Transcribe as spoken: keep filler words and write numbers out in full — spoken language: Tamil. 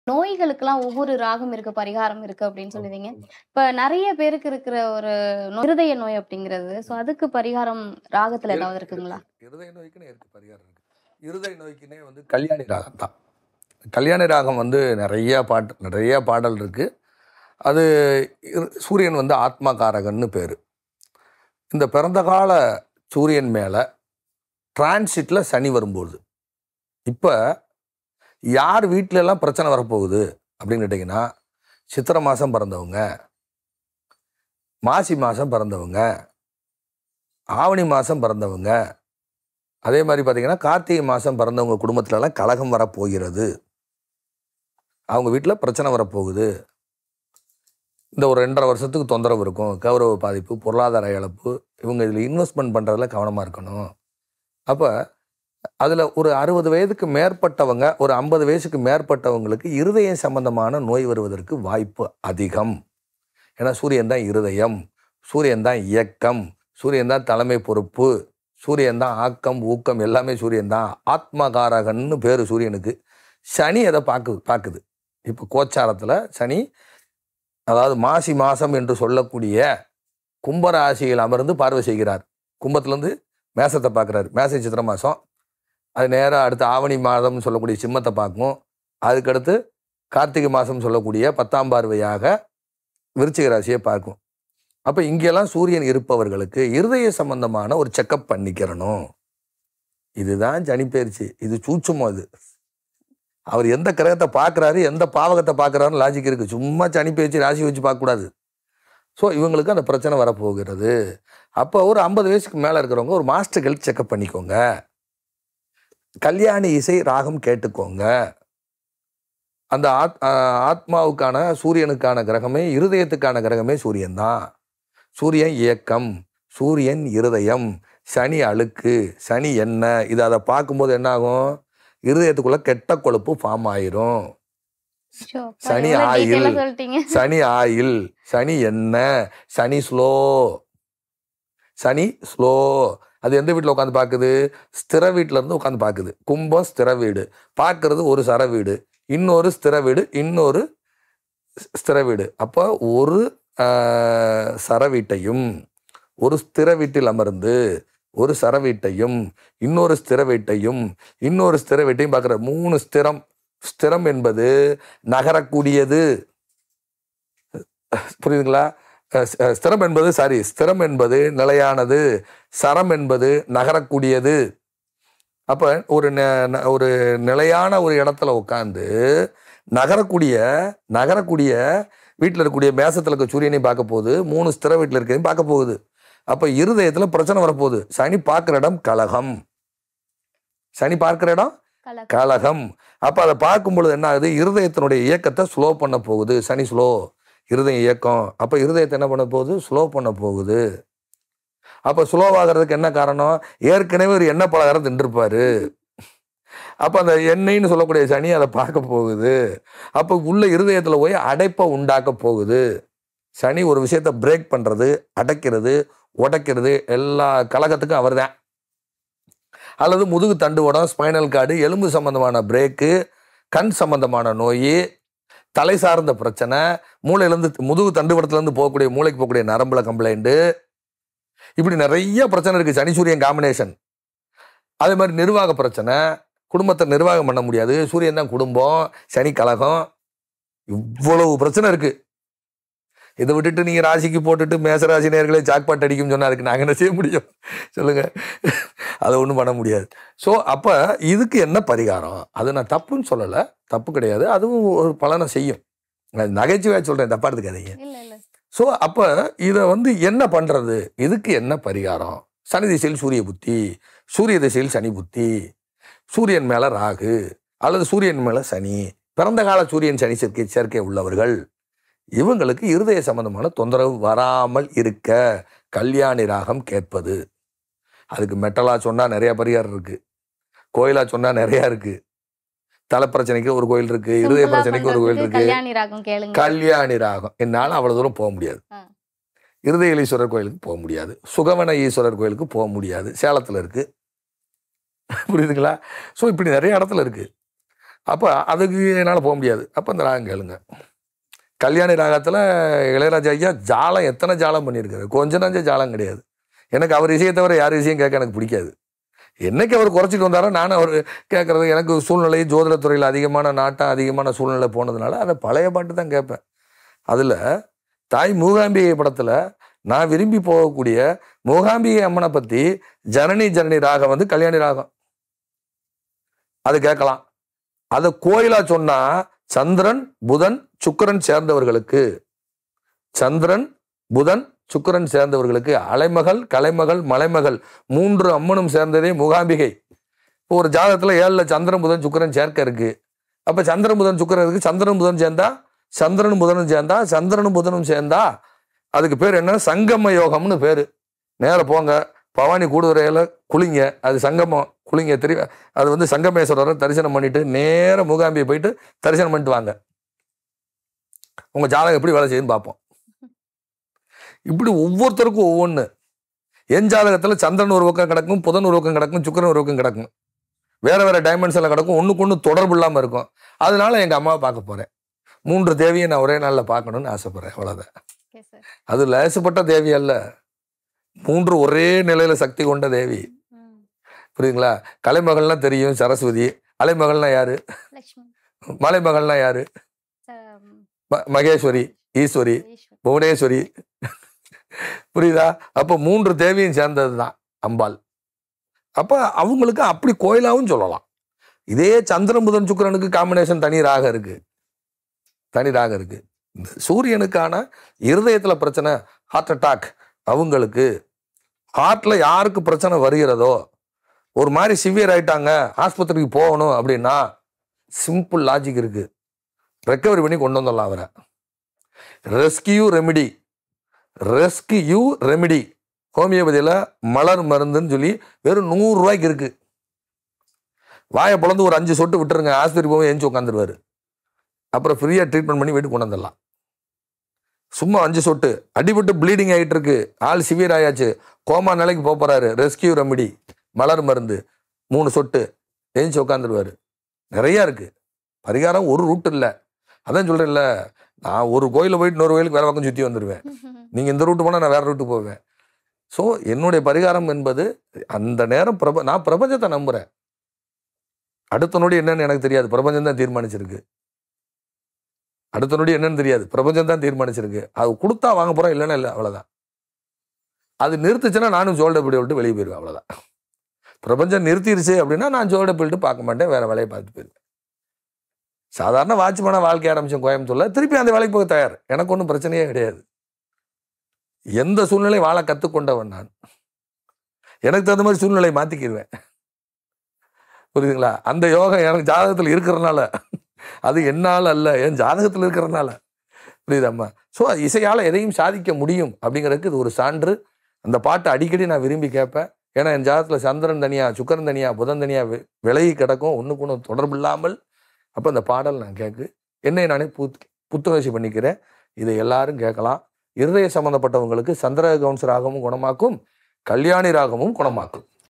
நோய்களுக்கெல்லாம் ஒவ்வொரு ராகம் இருக்கு, பரிகாரம் இருக்கு அப்படின்னு சொல்லுவீங்க. இப்ப நெறைய பேருக்கு இருக்கிற ஒரு நோ இருதய நோய் அப்படிங்கிறது. ஸோ அதுக்கு பரிகாரம் ராகத்துல இருக்கு ஏதாவது இருக்கு இருக்குங்களா? இருக்கு. இருதய நோய்க்குன்னே இருக்கு பரிகாரம் இருக்கு. இருதய நோய்க்குன்னே வந்து கல்யாணி ராகம் தான். கல்யாணி ராகம் வந்து நிறைய பாட்டு நிறைய பாடல் இருக்கு. அது இரு- சூரியன் வந்து ஆத்மகாரகன்னு பேரு. இந்த பிறந்த கால சூரியன் மேல டிரான்சிட்ல சனி வரும்போது இப்ப யார் வீட்ல எல்லாம் பிரச்சனை வரப்போகுது அப்படின்னு கேட்டீங்கன்னா, சித்திரை மாசம் பிறந்தவங்க, மாசி மாசம் பிறந்தவங்க, ஆவணி மாசம் பிறந்தவங்க, அதே மாதிரி பார்த்தீங்கன்னா கார்த்திகை மாதம் பிறந்தவங்க குடும்பத்துலலாம் கலகம் வரப்போகிறது. அவங்க வீட்டில் பிரச்சனை வரப்போகுது. இந்த ஒரு ரெண்டரை வருஷத்துக்கு தொந்தரவு இருக்கும். கௌரவ பாதிப்பு, பொருளாதார இழப்பு. இவங்க இதில் இன்வெஸ்ட்மெண்ட் பண்ணுறதுல கவனமாக இருக்கணும். அப்போ அதில் ஒரு அறுபது வயதுக்கு மேற்பட்டவங்க, ஒரு ஐம்பது வயசுக்கு மேற்பட்டவங்களுக்கு இருதயம் சம்பந்தமான நோய் வருவதற்கு வாய்ப்பு அதிகம். ஏன்னா சூரியன் தான் இருதயம், சூரியன் தான் இயக்கம், சூரியன் தான் தலைமை பொறுப்பு, சூரியன் தான் ஆக்கம் ஊக்கம், எல்லாமே சூரியன் தான். ஆத்மகாரகன்னு பேர் சூரியனுக்கு. சனி அதை பார்க்குது பார்க்குது இப்போ கோச்சாரத்தில் சனி, அதாவது மாசி மாதம் என்று சொல்லக்கூடிய கும்பராசியில் அமர்ந்து பார்வை செய்கிறார். கும்பத்துலேருந்து மேசத்தை பார்க்குறாரு. மேச சித்திரை மாதம், அது நேராக அடுத்து ஆவணி மாதம்னு சொல்லக்கூடிய சிம்மத்தை பார்க்கும். அதுக்கடுத்து கார்த்திகை மாதம் சொல்லக்கூடிய பத்தாம் பார்வையாக விருச்சிக ராசியை பார்க்கும். அப்போ இங்கெல்லாம் சூரியன் இருப்பவர்களுக்கு இருதய சம்பந்தமான ஒரு செக்கப் பண்ணிக்கிறணும். இதுதான் சனிப்பெயர்ச்சி. இது சூட்சுமம். அது அவர் எந்த கிரகத்தை பார்க்குறாரு, எந்த பாவகத்தை பார்க்குறாருன்னு லாஜிக் இருக்குது. சும்மா சனிப்பெயர்ச்சி ராசி வச்சு பார்க்கக்கூடாது. ஸோ இவங்களுக்கு அந்த பிரச்சனை வரப்போகிறது. அப்போ ஒரு ஐம்பது வயசுக்கு மேலே இருக்கிறவங்க ஒரு மாஸ்டர் ஹெல்த் செக்கப் பண்ணிக்கோங்க. கல்யாணி இசை ராகம் கேட்டுக்கோங்க. அந்த ஆத் ஆத்மாவுக்கான சூரியனுக்கான கிரகமே, இருதயத்துக்கான கிரகமே சூரியன் தான். சூரியன் இயக்கம், சூரியன் இருதயம், சனி அழுக்கு, சனி என்ன, இது அதை பார்க்கும்போது என்ன ஆகும், இருதயத்துக்குள்ள கெட்ட கொழுப்பு ஃபார்ம் ஆயிரும். ஷோ, அப்பா சனி எவ்வளவு ஆயில், டீட்டெயிலா சொல்லிட்டீங்க. சனி ஆயில், சனி என்ன, சனி ஸ்லோ, சனி ஸ்லோ. அது எந்த வீட்டில் உட்காந்து பார்க்குது, ஸ்திர வீட்டில இருந்து உட்காந்து பார்க்குது. கும்பம் ஸ்திர வீடு பார்க்கறது ஒரு சர வீடு, இன்னொரு ஸ்திர வீடு, இன்னொரு ஸ்திர வீடு. அப்போ ஒரு ஆஹ், சர வீட்டையும், ஒரு ஸ்திர வீட்டில் அமர்ந்து ஒரு சர வீட்டையும், இன்னொரு ஸ்திர வீட்டையும், இன்னொரு ஸ்திர வீட்டையும் பார்க்குற மூணு ஸ்திரம். ஸ்திரம் என்பது நகரக்கூடியது. புரியுதுங்களா? அஹ் ஸ்- ஸ்திரம் என்பது சாரி ஸ்திரம் என்பது நிலையானது, சரம் என்பது நகரக்கூடியது. அப்போ ஒரு ந- ந- ஒரு நிலையான ஒரு இடத்துல உட்காந்து நகரக்கூடிய நகரக்கூடிய வீட்டில் இருக்கக்கூடிய மேசத்தில் இருக்க சூரியனையும் பார்க்க போகுது, மூணு ஸ்திர வீட்டில் இருக்கிறதையும் பார்க்க போகுது. அப்போ இருதயத்தில் பிரச்சனை வரப்போகுது. சனி பார்க்குற இடம் கலகம், சனி பார்க்குற இடம் கலக்கம். கலகம். அப்போ அதை பார்க்கும் பொழுது என்ன ஆகுது, இருதயத்தினுடைய இயக்கத்தை ஸ்லோ பண்ண போகுது. சனி ஸ்லோ, இருதயம் இயக்கம். அப்போ இருதயத்தை என்ன பண்ண போகுது, ஸ்லோ பண்ண போகுது. அப்போ ஸ்லோவாகிறதுக்கு என்ன காரணம், ஏற்கனவே ஒரு எண்ணெய் பலகாரம் தின்றுருப்பாரு. அப்போ அந்த எண்ணெய்ன்னு சொல்லக்கூடிய சனி அதை பார்க்க போகுது. அப்போ உள்ள இருதயத்தில் போய் அடைப்பை உண்டாக்க போகுது. சனி ஒரு விஷயத்தை பிரேக் பண்ணுறது, அடைக்கிறது, உடைக்கிறது, எல்லா கலகத்துக்கும் அவர் தான். அல்லது முதுகு தண்டுவடம், ஸ்பைனல் கார்டு, எலும்பு சம்பந்தமான பிரேக்கு, கண் சம்பந்தமான நோய், தலை சார்ந்த பிரச்சனை, மூளையிலேருந்து முதுகு தண்டுவடத்துலேருந்து போகக்கூடிய மூளைக்கு போகக்கூடிய நரம்புல கம்ப்ளைண்ட்டு, இப்படி நிறைய பிரச்சனை இருக்குது. சனி சூரியன் காம்பினேஷன். அதே மாதிரி நிர்வாக பிரச்சனை, குடும்பத்தை நிர்வாகம் பண்ண முடியாது. சூரியன் தான் குடும்பம், சனி கலகம், இவ்வளவு பிரச்சனை இருக்குது. இதை விட்டுட்டு நீங்கள் ராசிக்கு போட்டுட்டு மேசராசி நேர்களே ஜாக்பாட் அடிக்கும்னு சொன்னால் அதுக்கு நாங்கள் என்ன செய்ய முடியும் சொல்லுங்கள்? அதை ஒன்றும் பண்ண முடியாது. ஸோ அப்போ இதுக்கு என்ன பரிகாரம், அது நான் தப்புன்னு சொல்லலை, தப்பு கிடையாது, அதுவும் ஒரு பலனை செய்யும். நான் நகைச்சுவையாக சொல்கிறேன், தப்பா எடுத்துக்காதீங்க. இல்ல இல்ல. ஸோ அப்போ இதை வந்து என்ன பண்ணுறது, இதுக்கு என்ன பரிகாரம்? சனி திசையில் சூரிய புத்தி, சூரிய திசையில் சனி புத்தி, சூரியன் மேலே ராகு அல்லது சூரியன் மேலே சனி, பிறந்த கால சூரியன் சனி சேர்க்கை சேர்க்கை உள்ளவர்கள், இவங்களுக்கு இருதய சம்பந்தமான தொந்தரவு வராமல் இருக்க கல்யாணி ராகம் கேட்பது. அதுக்கு மெட்டலா சொன்னால் நிறைய பரிகாரம் இருக்கு, கோயிலா சொன்னால் நிறையா இருக்கு. தலை பிரச்சனைக்கு ஒரு கோயில் இருக்கு, இருதய சிம்பிளா பிரச்சனைக்கு ஒரு கோயில் பண்றதுக்கு இருக்கு. கல்யாணி ராகம் கேளுங்க. கல்யாணி ராகம் என்னால் அவ்வளோ தூரம் போக முடியாது. ஆ. இருதய ஈஸ்வரர் கோயிலுக்கு போக முடியாது, சுகவன ஈஸ்வரர் கோயிலுக்கு போக முடியாது, சேலத்தில் இருக்கு. புரியுதுங்களா? ஸோ இப்படி நிறைய இடத்துல இருக்கு. அப்போ அதுக்கு என்னால் போக முடியாது. அப்போ இந்த ராகம் கேளுங்க. கல்யாணி ராகத்தில் இளையராஜா ஐயா ஜாலம் எத்தனை ஜாலம் பண்ணியிருக்காரு, கொஞ்சம் நஞ்ச ஜாலம் கிடையாது. எனக்கு அவர் இசையை தவிர யார் இசையும் கேட்க எனக்கு பிடிக்காது. என்னைக்கு அவர் குறைச்சிட்டு வந்தாரோ நானும் அவர் கேட்குறது, எனக்கு சூழ்நிலை ஜோதிடத்துறையில் அதிகமான நாட்டம் அதிகமான சூழ்நிலை போனதுனால அதை பழைய பாட்டு தான் கேட்பேன். அதில் தாய் மூகாம்பிகை படத்தில் நான் விரும்பி போகக்கூடிய மூகாம்பிகை அம்மனை பற்றி ஜனனி ஜனனி ராகம் வந்து கல்யாணி ராகம், அது கேட்கலாம். அதை கோயிலாக சொன்னால் சந்திரன் புதன் சுக்கிரன் சேர்ந்தவர்களுக்கு, சந்திரன் புதன் சுக்கிரன் சேர்ந்தவர்களுக்கு அலைமகள் கலைமகள் மலைமகள் மூன்று அம்மனும் சேர்ந்ததே மூகாம்பிகை. இப்போ ஒரு ஜாதகத்தில் ஏழில் சந்திரன் புதன் சுக்கிரன் சேர்க்க இருக்கு. அப்போ சந்திரன் புதன் சுக்கிரன் இருக்கு. சந்திரன் புதன் சேர்ந்தா சந்திரனும் புதனும் சேர்ந்தா சந்திரனும் புதனும் சேர்ந்தா அதுக்கு பேர் என்ன, சங்கம யோகம்னு பேர். நேர போங்க பவானி கூடுதுறையில் குளிங்க, அது சங்கமம் குளிங்க தெரியும். அது வந்து சங்கமேஸ்வரரை தரிசனம் பண்ணிட்டு நேர மூகாம்பியை போயிட்டு தரிசனம் பண்ணிட்டு வாங்க. உங்க ஜாதகம் எப்படி வேலை செய்யுதுன்னு பார்ப்போம். இப்படி ஒவ்வொருத்தருக்கும் ஒவ்வொன்று. என் ஜாதகத்தில் சந்திரன் ஒரு பக்கம் கிடக்கும், புதன் ஒரு பக்கம் கிடக்கும், சுக்கிரன் ஒரு பக்கம் கிடக்கும், வேற வேற டைமென்ஷனில் கிடக்கும், ஒன்றுக்கு ஒன்று தொடர்பு இல்லாமல் இருக்கும். அதனால எங்கள் அம்மாவை பார்க்க போகிறேன். மூன்று தேவியை நான் ஒரே நாளில் பார்க்கணுன்னு ஆசைப்படுறேன், அவ்வளோதான். அது லேசுப்பட்ட தேவி அல்ல, மூன்று ஒரே நிலையில சக்தி கொண்ட தேவி. புரியுதுங்களா? கலைமகள்னா தெரியும் சரஸ்வதி, அலைமகள்னா யாரு, மலைமகள்னா யாரு, மகேஸ்வரி, ஈஸ்வரி, புவனேஸ்வரி. புரியுதா? அப்போ மூன்று தேவியும் சேர்ந்தது தான் அம்பாள். அப்போ அவங்களுக்கு அப்படி கோயிலாவும் சொல்லலாம். இதே சந்திரன் புதன் சுக்கிரனுக்கு காம்பினேஷன் தனி ராகம் இருக்கு, தனி ராகம் இருக்கு. இந்த சூரியனுக்கான இருதயத்துல பிரச்சனை, ஹார்ட் அட்டாக், அவங்களுக்கு ஹார்ட்ல யாருக்கு பிரச்சனை வருகிறதோ, ஒரு மாதிரி சிவியர் ஆயிட்டாங்க ஆஸ்பத்திரிக்கு போகணும் அப்படின்னா சிம்பிள் லாஜிக் இருக்கு, ரெக்கவரி பண்ணி கொண்டு வந்துடலாம் அவரை. ரெஸ்கியூ ரெமிடி, ரெஸ்கியூ ரெமிடி ஹோமியோபதியில் மலர் மருந்துன்னு சொல்லி வெறும் நூறு ரூபாய்க்கு இருக்கு. வாயை பிளந்து ஒரு அஞ்சு சொட்டு விட்டுருங்க, ஆஸ்பத்திரி போய் எழுந்து உட்காந்துருவாரு. அப்புறம் ஃப்ரீயாக ட்ரீட்மெண்ட் பண்ணி வீட்டுக்கு கொண்டு வந்துடலாம். சும்மா அஞ்சு சொட்டு, அடிபட்டு ப்ளீடிங் ஆகிட்டு இருக்கு, ஆள் சிவியர் ஆயாச்சு, கோமா நிலைக்கு போக போறாரு, ரெஸ்கியூ ரெமிடி மலர் மருந்து மூணு சொட்டு எழுந்து உட்காந்துருவாரு. நிறையா இருக்கு பரிகாரம், ஒரு ரூட் இல்லை. அதான் சொல்றேன்ல, நான் ஒரு கோயிலில் போயிட்டு இன்னொரு கோயிலுக்கு வேற பக்கம் சுற்றி வந்துடுவேன். நீங்கள் இந்த ரூட்டு போனால் நான் வேற ரூட்டு போவேன். ஸோ என்னுடைய பரிகாரம் என்பது அந்த நேரம் பிரப நான் பிரபஞ்சத்தை நம்புகிறேன். அடுத்த நொடி என்னன்னு எனக்கு தெரியாது, பிரபஞ்சம் தான் தீர்மானிச்சிருக்கு. அடுத்த நொடி என்னன்னு தெரியாது, பிரபஞ்சம் தான் தீர்மானிச்சிருக்கு. அது கொடுத்தா வாங்க போகிறோம், இல்லைன்னா இல்லை, அவ்வளோதான். அது நிறுத்துச்சுன்னா நானும் ஜோல்டை பிடி விட்டு வெளியே போயிடுவேன், அவ்வளோதான். பிரபஞ்சம் நிறுத்திடுச்சு அப்படின்னா நான் ஜோல்டை பிடிட்டு பார்க்க மாட்டேன், வேற வேலையை பார்த்து போயிடுவேன். சாதாரண வாட்ச்மேனா வாழ்க்கை ஆரம்பிச்சேன் கோயம்புத்தூர்ல, திருப்பி அந்த வேலைக்கு போக தயார், எனக்கு ஒன்றும் பிரச்சனையே கிடையாது. எந்த சூழ்நிலை வாழ கற்றுக்கொண்டவன் நான். எனக்கு தகுந்த மாதிரி சூழ்நிலையை மாற்றிக்கிடுவேன். புரியுதுங்களா? அந்த யோகம் எனக்கு ஜாதகத்தில் இருக்கிறதுனால, அது என்னால் அல்ல, என் ஜாதகத்தில் இருக்கிறதுனால. புரியுதாம்மா? ஸோ இசையால் எதையும் சாதிக்க முடியும் அப்படிங்கிறதுக்கு இது ஒரு சான்று. அந்த பாட்டை அடிக்கடி நான் விரும்பி கேட்பேன். ஏன்னா என் ஜாதகத்தில் சந்திரன் தனியாக, சுக்கரன் தனியாக, புதன் தனியாக விலகி கிடக்கும், ஒன்றுக்கு ஒன்று தொடர்பு இல்லாமல். அப்போ இந்த பாடல் நான் கேட்கு என்னை நானே புத் புத்துணர்ச்சி பண்ணிக்கிறேன். இதை எல்லாரும் கேட்கலாம். இருதய சம்மந்தப்பட்டவங்களுக்கு சந்திர கவுன்ஸ் ராகமும் குணமாக்கும், கல்யாணி ராகமும் குணமாக்கும்.